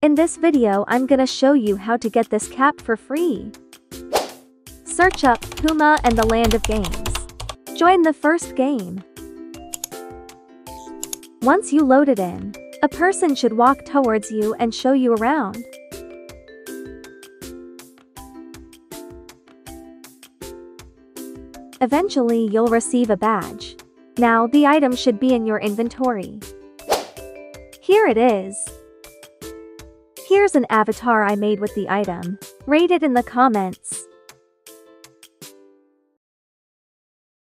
In this video I'm gonna show you how to get this cap for free. Search up Puma and the Land of Games. Join the first game. Once you load it in, a person should walk towards you and show you around. Eventually you'll receive a badge. Now the item should be in your inventory. Here it is. Here's an avatar I made with the item. Rate it in the comments.